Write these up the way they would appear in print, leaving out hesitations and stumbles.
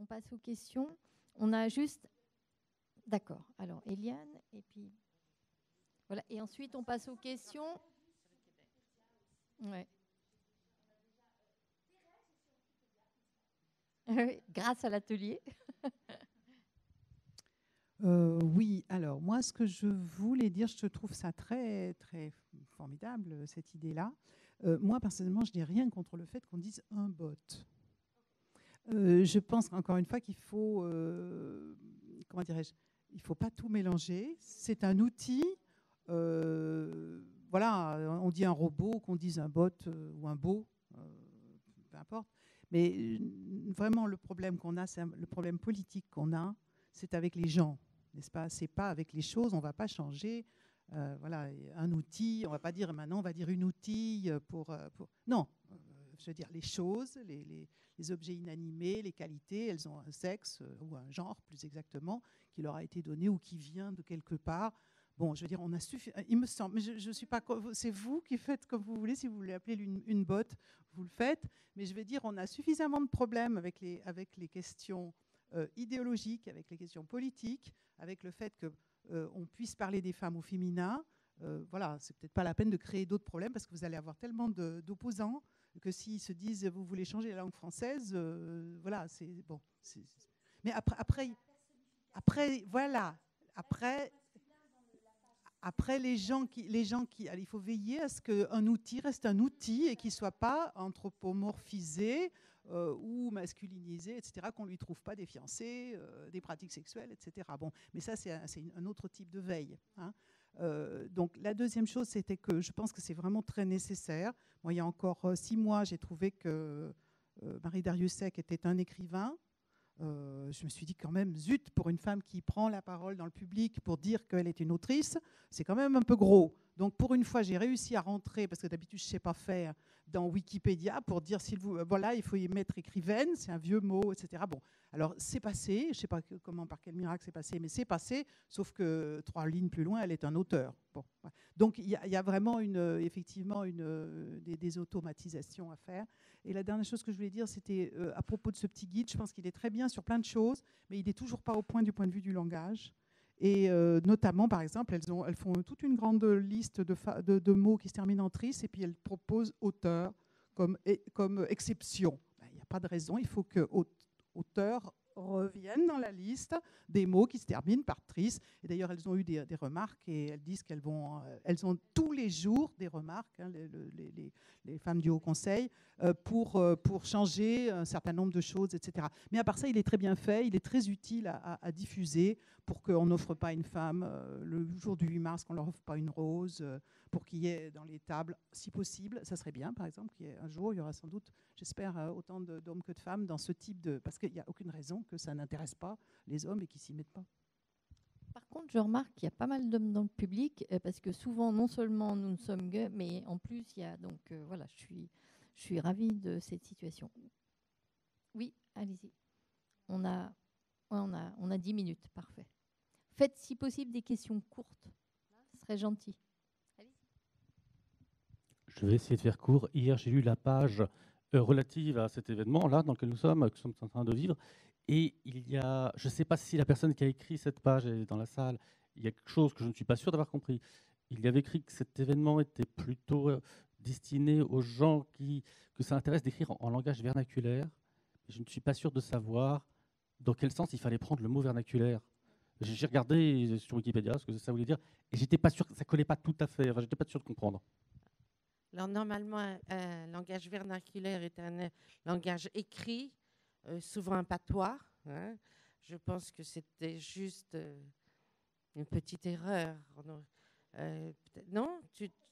passe aux questions. On a juste... D'accord. Alors, Eliane, et puis... Voilà. Et ensuite, on passe aux questions. Ouais. Grâce à l'atelier. Oui, alors moi, ce que je voulais dire, je trouve ça très, très formidable, cette idée-là. Moi, personnellement, je n'ai rien contre le fait qu'on dise un bot. Je pense encore une fois qu'il faut, comment dirais-je, il ne faut pas tout mélanger. C'est un outil. Voilà, on dit un robot, qu'on dise un bot ou un bot, peu importe. Mais vraiment, le problème qu'on a, c'est le problème politique qu'on a, c'est avec les gens, n'est-ce pas? C'est pas avec les choses, on ne va pas changer. Voilà, un outil, on ne va pas dire maintenant, on va dire une outil pour... Non, je veux dire les choses, les objets inanimés, les qualités, elles ont un sexe ou un genre, plus exactement, qui leur a été donné ou qui vient de quelque part. Bon, je veux dire, on a il me semble, mais je suis pas. C'est vous qui faites comme vous voulez. Si vous voulez appeler une botte, vous le faites. Mais je veux dire, on a suffisamment de problèmes avec les questions idéologiques, avec les questions politiques, avec le fait que on puisse parler des femmes au féminin. Voilà, c'est peut-être pas la peine de créer d'autres problèmes parce que vous allez avoir tellement d'opposants que s'ils se disent vous voulez changer la langue française, voilà, c'est bon. Mais après, voilà, après, les gens qui, il faut veiller à ce qu'un outil reste un outil et qu'il ne soit pas anthropomorphisé ou masculinisé, etc., qu'on ne lui trouve pas des fiancés, des pratiques sexuelles, etc. Bon, mais ça, c'est un autre type de veille. Hein. Donc, la deuxième chose, c'était que je pense que c'est vraiment très nécessaire. Moi, il y a encore 6 mois, j'ai trouvé que Marie Dariussec était un écrivain. Je me suis dit quand même, zut, pour une femme qui prend la parole dans le public pour dire qu'elle est une autrice, c'est quand même un peu gros. Donc pour une fois, j'ai réussi à rentrer, parce que d'habitude je ne sais pas faire, dans Wikipédia pour dire, voilà, il faut y mettre écrivaine, c'est un vieux mot, etc. Bon, alors c'est passé, je ne sais pas comment, par quel miracle c'est passé, mais c'est passé, sauf que 3 lignes plus loin, elle est un auteur. Bon, voilà. Donc il y a vraiment effectivement des automatisations à faire. Et la dernière chose que je voulais dire, c'était à propos de ce petit guide, je pense qu'il est très bien sur plein de choses, mais il n'est toujours pas au point du vue du langage. Et notamment, par exemple, elles font toute une grande liste de mots qui se terminent en tris, et puis elles proposent auteur comme exception. Il n'y a pas de raison, il faut que auteur reviennent dans la liste des mots qui se terminent par tris. Et d'ailleurs, elles ont eu des remarques et elles disent qu'elles ont tous les jours des remarques, hein, les femmes du Haut Conseil, pour changer un certain nombre de choses, etc. Mais à part ça, il est très bien fait, il est très utile à diffuser pour qu'on n'offre pas une femme le jour du 8 mars, qu'on ne leur offre pas une rose, pour qu'il y ait dans les tables, si possible, ça serait bien, par exemple, qu'un jour, il y aura sans doute, j'espère, autant d'hommes que de femmes dans ce type de... Parce qu'il n'y a aucune raison que ça n'intéresse pas les hommes et qu'ils ne s'y mettent pas. Par contre, je remarque qu'il y a pas mal d'hommes dans le public, parce que souvent, non seulement nous sommes gays, mais en plus, il y a... Donc voilà, je suis ravie de cette situation. Oui, allez-y. On a 10 minutes, parfait. Faites, si possible, des questions courtes. Ce serait gentil. Je vais essayer de faire court. Hier, j'ai lu la page relative à cet événement-là dans lequel nous sommes en train de vivre. Et il y a, je ne sais pas si la personne qui a écrit cette page est dans la salle, il y a quelque chose que je ne suis pas sûr d'avoir compris. Il y avait écrit que cet événement était plutôt destiné aux gens que ça intéresse d'écrire en langage vernaculaire. Je ne suis pas sûr de savoir dans quel sens il fallait prendre le mot vernaculaire. J'ai regardé sur Wikipédia ce que ça voulait dire et j'étais pas sûr, ça collait pas tout à fait. Enfin, j'étais pas sûr de comprendre. Alors normalement, un langage vernaculaire est un langage écrit, souvent un patois. Hein. Je pense que c'était juste une petite erreur. Non,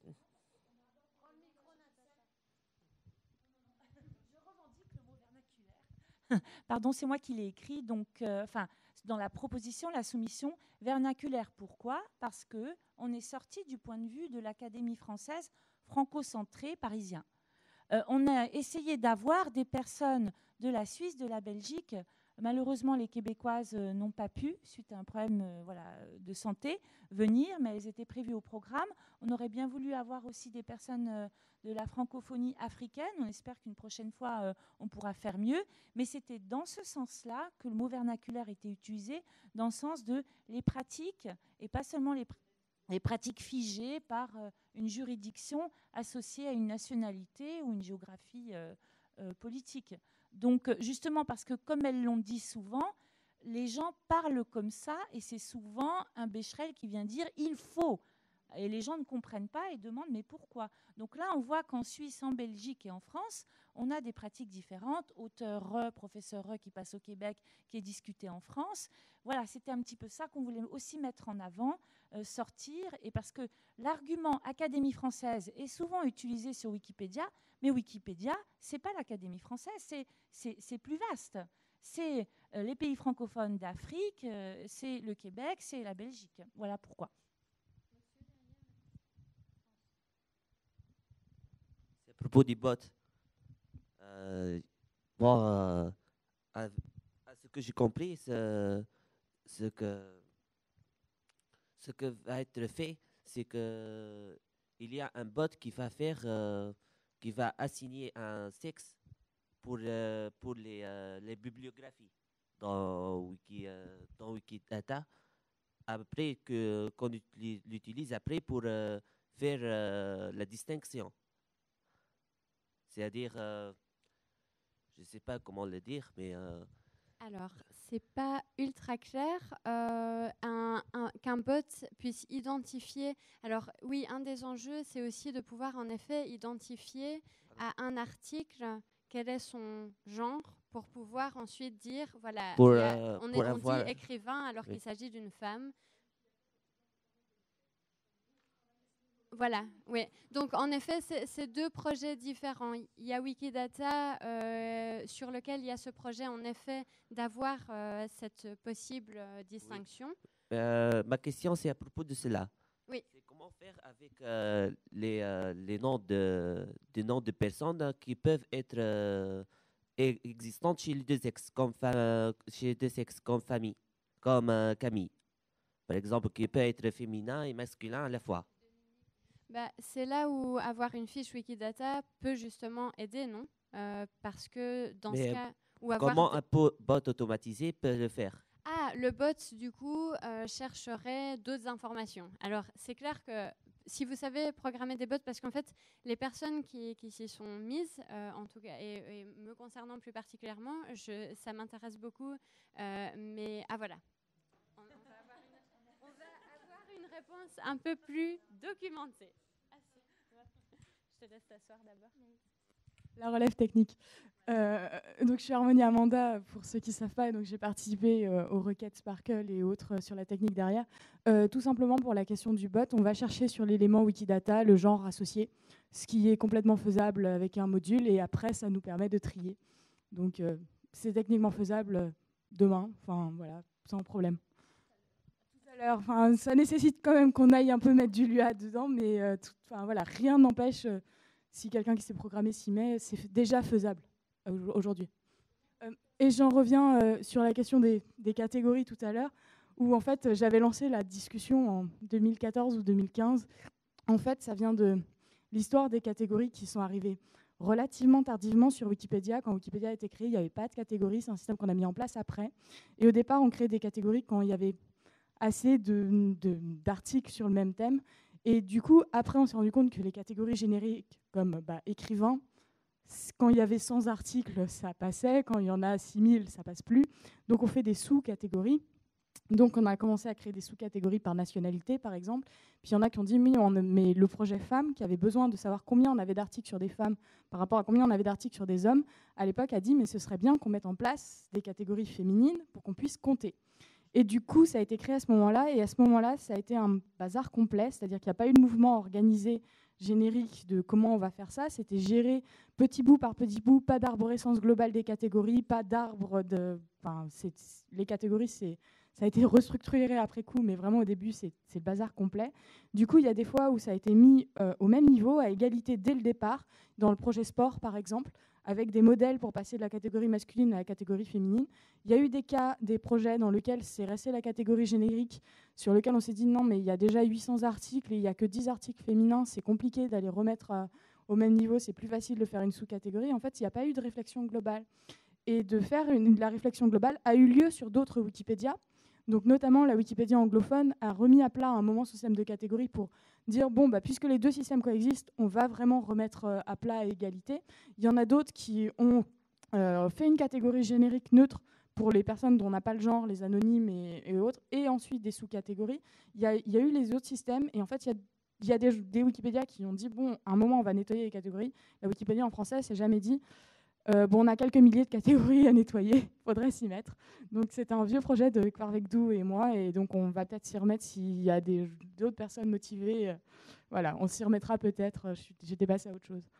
Pardon, c'est moi qui l'ai écrit. Donc, dans la proposition, la soumission vernaculaire. Pourquoi ? Parce qu'on est sorti du point de vue de l'Académie française franco-centrée parisien. On a essayé d'avoir des personnes de la Suisse, de la Belgique. Malheureusement, les Québécoises n'ont pas pu, suite à un problème de santé, venir, mais elles étaient prévues au programme. On aurait bien voulu avoir aussi des personnes de la francophonie africaine. On espère qu'une prochaine fois, on pourra faire mieux. Mais c'était dans ce sens-là que le mot vernaculaire était utilisé, dans le sens de les pratiques, et pas seulement les pratiques figées par une juridiction associée à une nationalité ou une géographie politique. Donc, justement, parce que, comme elles l'ont dit souvent, les gens parlent comme ça, et c'est souvent un Becherel qui vient dire « il faut ». Et les gens ne comprennent pas et demandent « mais pourquoi ?» Donc là, on voit qu'en Suisse, en Belgique et en France, on a des pratiques différentes. Auteur, professeur qui passe au Québec, qui est discuté en France. Voilà, c'était un petit peu ça qu'on voulait aussi mettre en avant, sortir. Et parce que l'argument Académie française est souvent utilisé sur Wikipédia, mais Wikipédia, ce n'est pas l'Académie française, c'est plus vaste. C'est les pays francophones d'Afrique, c'est le Québec, c'est la Belgique. Voilà pourquoi. À propos du bot, moi, à ce que j'ai compris, ce que va être fait, c'est que il y a un bot qui va faire, qui va assigner un sexe pour les bibliographies dans Wikidata, après qu'on l'utilise après pour faire la distinction. C'est-à-dire, je ne sais pas comment le dire, mais... Alors, c'est pas ultra clair qu'un bot puisse identifier. Alors oui, un des enjeux, c'est aussi de pouvoir en effet identifier à un article quel est son genre pour pouvoir ensuite dire, voilà, on dit écrivain alors qu'il s'agit d'une femme. Voilà, oui. Donc, en effet, c'est deux projets différents. Il y a Wikidata sur lequel il y a ce projet, en effet, d'avoir cette possible distinction. Oui. Ma question, c'est à propos de cela. Oui. C'est comment faire avec les noms de personnes qui peuvent être existantes chez les deux sexes, comme famille, comme Camille. Par exemple, qui peut être féminin et masculin à la fois. C'est là où avoir une fiche Wikidata peut justement aider, non parce que dans ce cas... Comment un bot automatisé peut le faire? Le bot, du coup, chercherait d'autres informations. Alors, c'est clair que si vous savez programmer des bots, parce qu'en fait, les personnes qui s'y sont mises, en tout cas, et me concernant plus particulièrement, ça m'intéresse beaucoup. Mais, voilà. On va avoir une réponse un peu plus documentée. Je te laisse t'asseoir d'abord. La relève technique. Donc, je suis Harmonie Amanda, pour ceux qui ne savent pas. Donc, j'ai participé aux requêtes Sparkle et autres sur la technique derrière. Tout simplement pour la question du bot, on va chercher sur l'élément Wikidata le genre associé, ce qui est complètement faisable avec un module. Et après, ça nous permet de trier. Donc, c'est techniquement faisable demain, voilà, sans problème. Ça nécessite quand même qu'on aille un peu mettre du Lua dedans, mais voilà, rien n'empêche, si quelqu'un qui s'est programmé s'y met, c'est déjà faisable aujourd'hui. Et j'en reviens sur la question des catégories tout à l'heure, où en fait j'avais lancé la discussion en 2014 ou 2015. En fait, ça vient de l'histoire des catégories qui sont arrivées relativement tardivement sur Wikipédia. Quand Wikipédia a été créé, il n'y avait pas de catégories, c'est un système qu'on a mis en place après. Et au départ, on créait des catégories quand il y avait assez d'articles sur le même thème. Et du coup, après, on s'est rendu compte que les catégories génériques, comme écrivain, quand il y avait 100 articles, ça passait. Quand il y en a 6000, ça passe plus. Donc, on fait des sous-catégories. Donc, on a commencé à créer des sous-catégories par nationalité, par exemple. Puis, il y en a qui ont dit, mais le projet femmes, qui avait besoin de savoir combien on avait d'articles sur des femmes par rapport à combien on avait d'articles sur des hommes, à l'époque, a dit, mais ce serait bien qu'on mette en place des catégories féminines pour qu'on puisse compter. Et du coup, ça a été créé à ce moment-là. Et à ce moment-là, ça a été un bazar complet. C'est-à-dire qu'il n'y a pas eu de mouvement organisé générique de comment on va faire ça. C'était géré petit bout par petit bout, pas d'arborescence globale des catégories, pas d'arbre de... les catégories, c'est Ça a été restructuré après coup, mais vraiment au début, c'est le bazar complet. Du coup, il y a des fois où ça a été mis au même niveau, à égalité dès le départ, dans le projet sport par exemple, avec des modèles pour passer de la catégorie masculine à la catégorie féminine. Il y a eu des cas, des projets dans lesquels c'est resté la catégorie générique, sur lequel on s'est dit non, mais il y a déjà 800 articles et il n'y a que 10 articles féminins, c'est compliqué d'aller remettre au même niveau, c'est plus facile de faire une sous-catégorie. En fait, il n'y a pas eu de réflexion globale. Et de faire la réflexion globale a eu lieu sur d'autres Wikipédia. Donc notamment, la Wikipédia anglophone a remis à plat un moment ce système de catégories pour dire, bon, puisque les deux systèmes coexistent, on va vraiment remettre à plat à égalité. Il y en a d'autres qui ont fait une catégorie générique neutre pour les personnes dont on n'a pas le genre, les anonymes et autres, et ensuite des sous-catégories. Il y a eu les autres systèmes, et en fait, il y a des Wikipédia qui ont dit, bon, à un moment, on va nettoyer les catégories. La Wikipédia en français s'est jamais dit, on a quelques milliers de catégories à nettoyer, il faudrait s'y mettre. Donc c'est un vieux projet de Kvarvekdou et moi, et donc on va peut-être s'y remettre s'il y a d'autres personnes motivées. Voilà, on s'y remettra peut-être. J'étais passée à autre chose.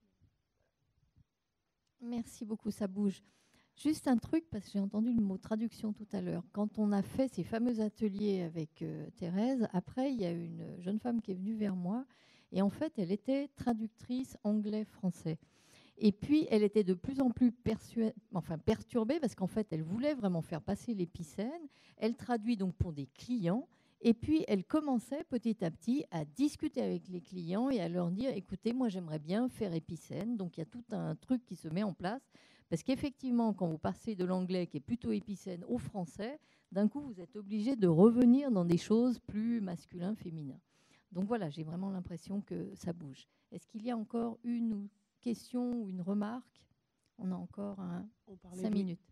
Merci beaucoup, ça bouge. Juste un truc, parce que j'ai entendu le mot traduction tout à l'heure. Quand on a fait ces fameux ateliers avec Thérèse, après, il y a une jeune femme qui est venue vers moi, et en fait, elle était traductrice anglais-français. Et puis, elle était de plus en plus perturbée parce qu'en fait, elle voulait vraiment faire passer l'épicène. Elle traduit donc pour des clients. Et puis, elle commençait petit à petit à discuter avec les clients et à leur dire, écoutez, moi, j'aimerais bien faire épicène. Donc, il y a tout un truc qui se met en place. Parce qu'effectivement, quand vous passez de l'anglais qui est plutôt épicène au français, d'un coup, vous êtes obligé de revenir dans des choses plus masculins, féminins. Donc voilà, j'ai vraiment l'impression que ça bouge. Est-ce qu'il y a encore une question ou une remarque? On a encore 5 minutes.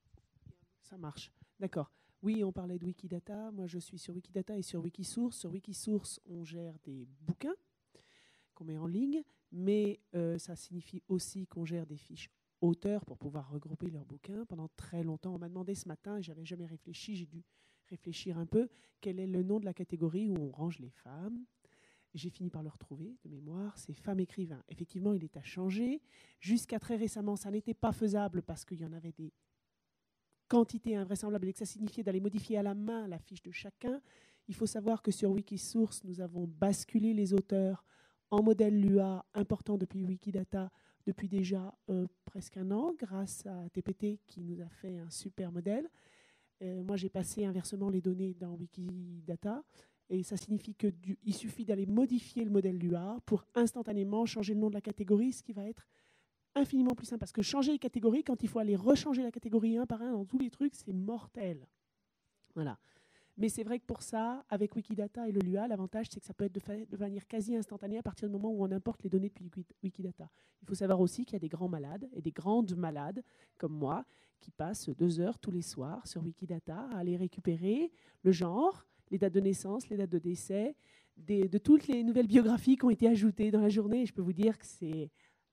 Ça marche. D'accord. Oui, on parlait de Wikidata. Moi, je suis sur Wikidata et sur Wikisource. Sur Wikisource, on gère des bouquins qu'on met en ligne, mais ça signifie aussi qu'on gère des fiches auteurs pour pouvoir regrouper leurs bouquins. Pendant très longtemps, on m'a demandé ce matin, et je n'avais jamais réfléchi, j'ai dû réfléchir un peu, quel est le nom de la catégorie où on range les femmes. J'ai fini par le retrouver de mémoire, c'est femmes écrivains. Effectivement, il est à changer. Jusqu'à très récemment, ça n'était pas faisable parce qu'il y en avait des quantités invraisemblables et que ça signifiait d'aller modifier à la main la fiche de chacun. Il faut savoir que sur Wikisource, nous avons basculé les auteurs en modèle Lua important depuis Wikidata depuis déjà presque un an, grâce à TPT qui nous a fait un super modèle. Moi, j'ai passé inversement les données dans Wikidata. Et ça signifie qu'il suffit d'aller modifier le modèle Lua pour instantanément changer le nom de la catégorie, ce qui va être infiniment plus simple. Parce que changer les catégories, quand il faut aller rechanger la catégorie un par un dans tous les trucs, c'est mortel. Voilà. Mais c'est vrai que pour ça, avec Wikidata et le Lua, l'avantage, c'est que ça peut être de manière quasi instantanée à partir du moment où on importe les données depuis Wikidata. Il faut savoir aussi qu'il y a des grands malades et des grandes malades, comme moi, qui passent 2 heures tous les soirs sur Wikidata à aller récupérer le genre, les dates de naissance, les dates de décès, de toutes les nouvelles biographies qui ont été ajoutées dans la journée. Et je peux vous dire que c'est...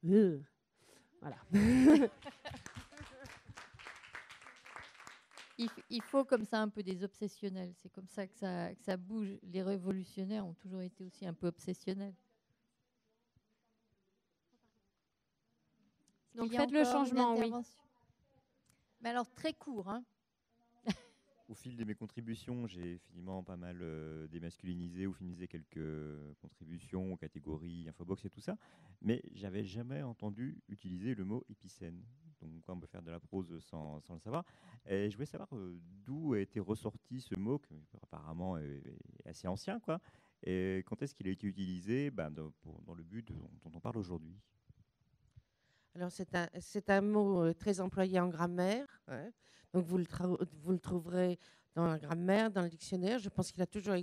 Voilà. Il faut comme ça un peu des obsessionnels. C'est comme ça que ça bouge. Les révolutionnaires ont toujours été aussi un peu obsessionnels. Donc faites le changement, oui. Mais alors très court, hein. Au fil de mes contributions, j'ai finalement pas mal démasculinisé ou féminisé quelques contributions aux catégories Infobox et tout ça, mais j'avais jamais entendu utiliser le mot épicène. Donc on peut faire de la prose sans le savoir. Et je voulais savoir d'où a été ressorti ce mot, qui apparemment est assez ancien, quoi. Et quand est-ce qu'il a été utilisé dans le but dont on parle aujourd'hui? Alors c'est un mot très employé en grammaire, hein. Donc vous le trouverez dans la grammaire, dans le dictionnaire. Je pense qu'il a toujours,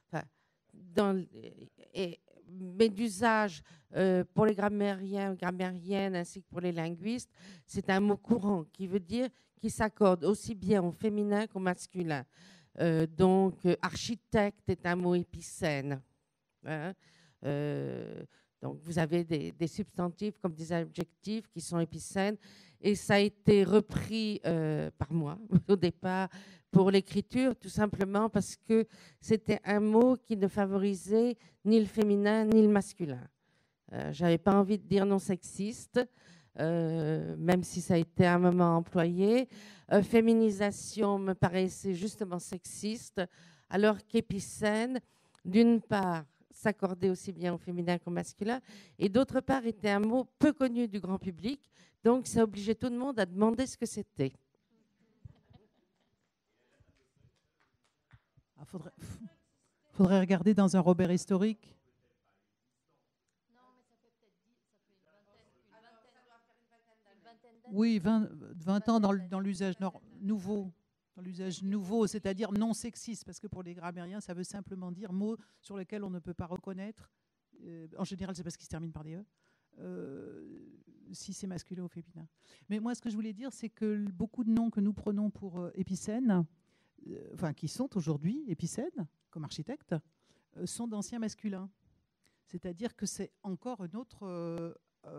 mais d'usage pour les grammairiens, grammairiennes ainsi que pour les linguistes, c'est un mot courant qui veut dire qui s'accorde aussi bien au féminin qu'au masculin. Donc architecte est un mot épicène, hein. Donc, vous avez des substantifs comme des adjectifs qui sont épicènes. Et ça a été repris par moi au départ pour l'écriture, tout simplement parce que c'était un mot qui ne favorisait ni le féminin ni le masculin. Je n'avais pas envie de dire non sexiste. même si ça a été un moment employé. Féminisation me paraissait justement sexiste, alors qu'épicène, d'une part, s'accordait aussi bien au féminin qu'au masculin, et d'autre part, était un mot peu connu du grand public, donc ça obligeait tout le monde à demander ce que c'était. Il faudrait regarder dans un Robert historique. Oui, 20 ans dans l'usage nouveau. Dans l'usage nouveau, c'est-à-dire non sexiste, parce que pour les grammairiens, ça veut simplement dire mots sur lesquels on ne peut pas reconnaître. En général, c'est parce qu'ils se terminent par des E. Si c'est masculin ou féminin. Mais moi, ce que je voulais dire, c'est que beaucoup de noms que nous prenons pour épicènes, qui sont aujourd'hui épicènes, comme architectes, sont d'anciens masculins. C'est-à-dire que c'est encore un autre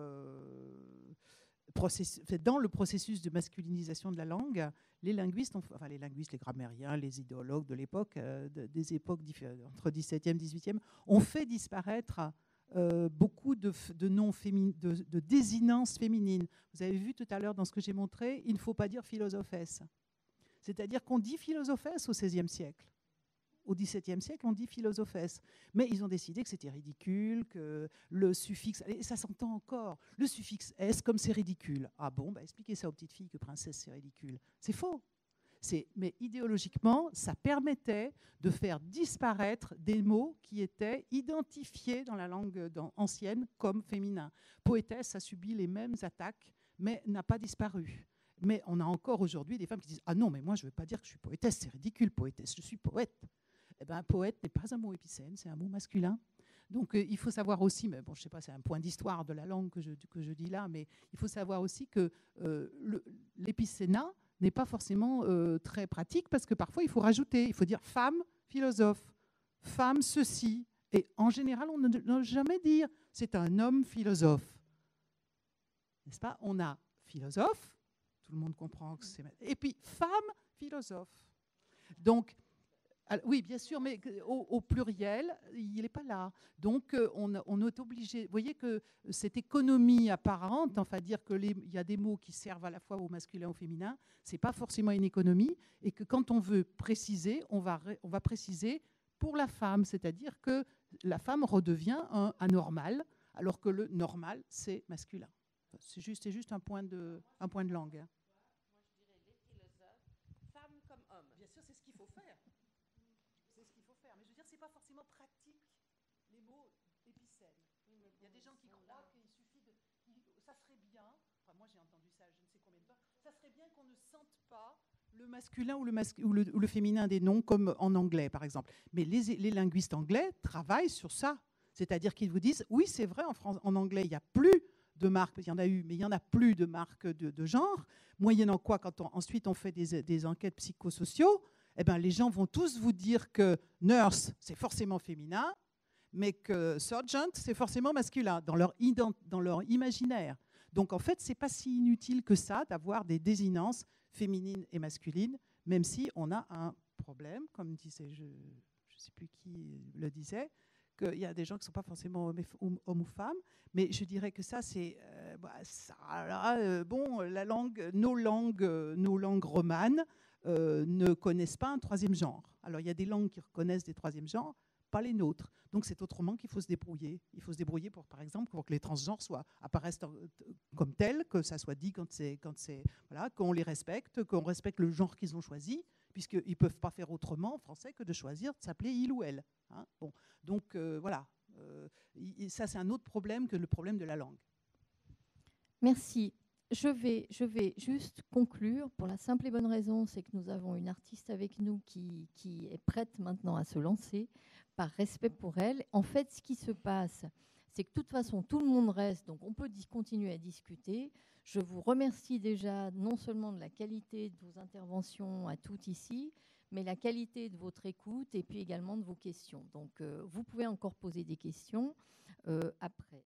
dans le processus de masculinisation de la langue. Les linguistes, les grammairiens, les idéologues de l'époque, des époques entre 17e et 18e, ont fait disparaître beaucoup de noms de désinences féminines. Vous avez vu tout à l'heure dans ce que j'ai montré, il ne faut pas dire philosophesse. C'est-à-dire qu'on dit philosophesse au XVIe siècle. Au XVIIe siècle, on dit philosophesse. Mais ils ont décidé que c'était ridicule, que le suffixe... Et ça s'entend encore. Le suffixe « s » comme c'est ridicule. Ah bon, expliquez ça aux petites filles que princesse, c'est ridicule. C'est faux. Mais idéologiquement, ça permettait de faire disparaître des mots qui étaient identifiés dans la langue ancienne comme féminin. Poétesse a subi les mêmes attaques, mais n'a pas disparu. Mais on a encore aujourd'hui des femmes qui disent « Ah non, mais moi, je ne veux pas dire que je suis poétesse, c'est ridicule, poétesse, je suis poète. » Eh bien, poète n'est pas un mot épicène, c'est un mot masculin. Donc, il faut savoir aussi, mais bon, je ne sais pas, c'est un point d'histoire de la langue que je dis là, mais il faut savoir aussi que l'épicénat n'est pas forcément très pratique, parce que parfois, il faut rajouter, il faut dire femme philosophe, femme ceci. Et en général, on ne doit jamais dire c'est un homme philosophe. N'est-ce pas? On a philosophe, tout le monde comprend que c'est... Et puis, femme philosophe. Donc, oui, bien sûr, mais au pluriel, il n'est pas là. Donc, on est obligé... Vous voyez que cette économie apparente, enfin dire qu'il y a des mots qui servent à la fois au masculin et au féminin, ce n'est pas forcément une économie, et que quand on veut préciser, on va préciser pour la femme, c'est-à-dire que la femme redevient un anormal, alors que le normal, c'est masculin. C'est juste un point de langue. Hein. Moi, je dirais les philosophes, femmes comme hommes. Bien sûr, c'est ce qu'il faut faire. C'est ce qu'il faut faire. Mais je veux dire, c'est pas forcément pratique, les mots épicènes. Il y a des gens qui croient qu'il suffit de... Ça serait bien, enfin moi j'ai entendu ça je ne sais combien de fois, ça serait bien qu'on ne sente pas le masculin ou le féminin des noms, comme en anglais par exemple. Mais les linguistes anglais travaillent sur ça. C'est-à-dire qu'ils vous disent, oui c'est vrai, en anglais il n'y a plus de marques, il y en a eu, mais il n'y en a plus de marques de genre, moyennant quoi, quand ensuite on fait des enquêtes psychosociaux, eh ben, les gens vont tous vous dire que nurse, c'est forcément féminin, mais que sergeant, c'est forcément masculin, dans leur imaginaire. Donc en fait, ce n'est pas si inutile que ça d'avoir des désinences féminines et masculines, même si on a un problème, comme disait, je ne sais plus qui le disait, qu'il y a des gens qui ne sont pas forcément hommes ou femmes, mais je dirais que ça, c'est... nos langues romanes ne connaissent pas un troisième genre. Alors, il y a des langues qui reconnaissent des troisièmes genres, pas les nôtres. Donc, c'est autrement qu'il faut se débrouiller. Il faut se débrouiller, par exemple, pour que les transgenres apparaissent comme tels, que ça soit dit voilà, qu'on les respecte, qu'on respecte le genre qu'ils ont choisi, puisqu'ils ne peuvent pas faire autrement en français que de choisir de s'appeler il ou elle. Hein, bon. Donc, voilà. Ça, c'est un autre problème que le problème de la langue. Merci. Je vais juste conclure pour la simple et bonne raison, c'est que nous avons une artiste avec nous qui est prête maintenant à se lancer, par respect pour elle. En fait, ce qui se passe, c'est que de toute façon, tout le monde reste, donc on peut continuer à discuter. Je vous remercie déjà non seulement de la qualité de vos interventions à toutes ici, mais la qualité de votre écoute et puis également de vos questions. Donc, vous pouvez encore poser des questions après.